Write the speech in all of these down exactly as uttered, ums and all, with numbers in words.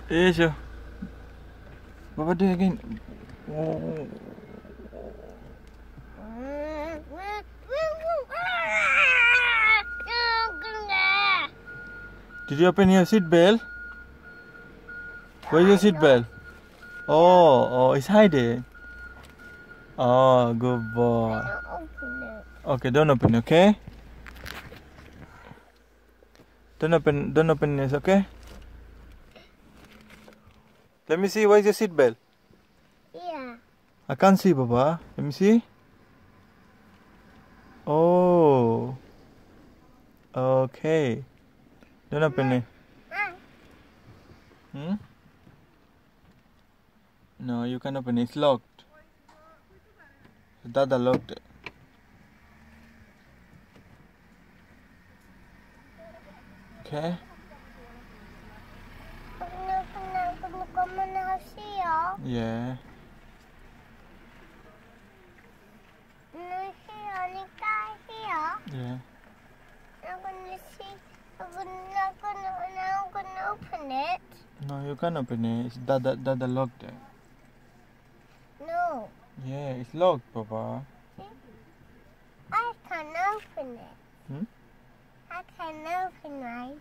Asia. Baba do it again. Oh. Did you open your seat belt? Where's your seat belt? Oh, oh, it's hiding. Oh, good boy. Don't open it. Okay, don't open, okay? Don't open, don't open this, okay? Let me see, where's your seat belt? Yeah. I can't see, Baba. Let me see. Oh. Okay. Don't open it. Hmm? No, you can't open it. It's locked. Dada locked it. Okay. Yeah. Yeah. I'm gonna see. I'm gonna, not gonna, now I'm gonna open it. No, you can't open it. It's Dada, Dada locked it. No. Yeah, it's locked, Papa. See? I can open it. Hmm? I can open right.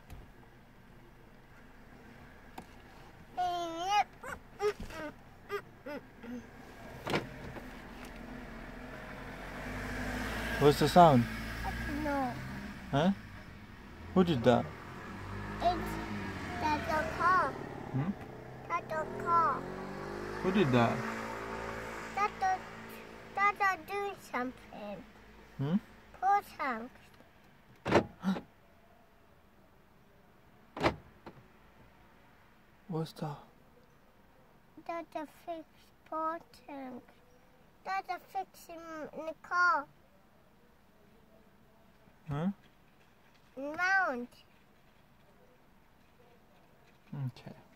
What's the sound? No. Huh? Who did that? It's that's a car. Hmm? That's a car. Who did that? That's a, that's a do something. Hmm? Pull something. What's that? That's a fix button. That's a fix in, in the car. Huh? Mount. Okay.